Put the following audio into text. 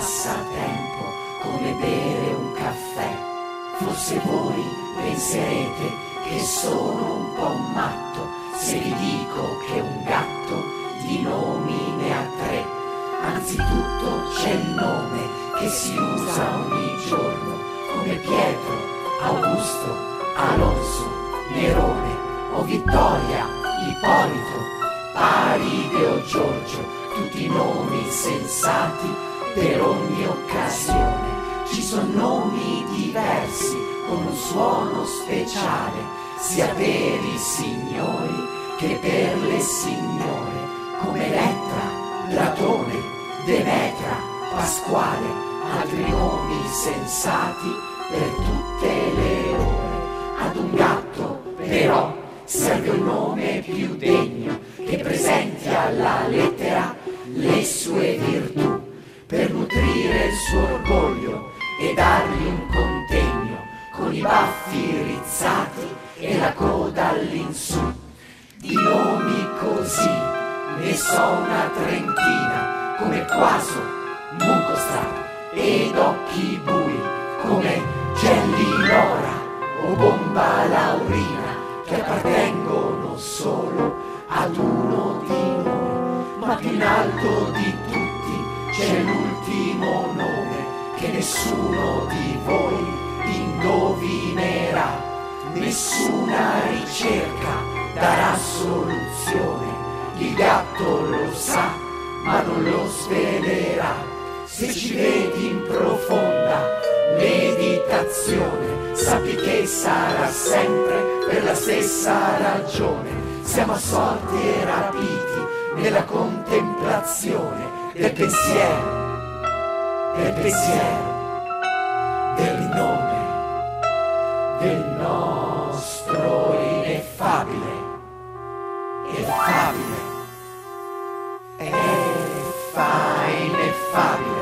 passatempo come bere un caffè. Forse voi penserete che sono un po' un matto se vi dico che un gatto di nomi ne ha tre. Anzitutto c'è il nome che si usa ogni giorno, come Pietro, Augusto, Alonso, Nerone o Vittoria, Ippolito, Paride o Giorgio, tutti nomi sensati per ogni occasione. Ci sono nomi diversi con un suono speciale, sia per i signori che per le signore, come Elettra, Platone, Demetra, Pasquale, altri nomi sensati per tutte le ore. Ad un gatto, però, serve un nome più degno che presenti alla lettera le sue virtù, per nutrire il suo orgoglio e dargli un contegno, con i baffi rizzati e la coda all'insù. Di nomi così ne so una trentina, come Quaso, Mucostra ed Occhi Bui, come Gelli Lora o Bomba Laurina, che appartengono solo ad uno di noi. Ma più in alto di tutti c'è l'ultimo nome che nessuno di voi indovinerà. Nessuna ricerca darà soluzione, il gatto lo sa ma non lo svelerà. Se ci vedi in profonda meditazione, sappi che sarà sempre per la stessa ragione. Siamo assorti e rapiti nella contemplazione del pensiero, del nome, del nostro ineffabile, ineffabile.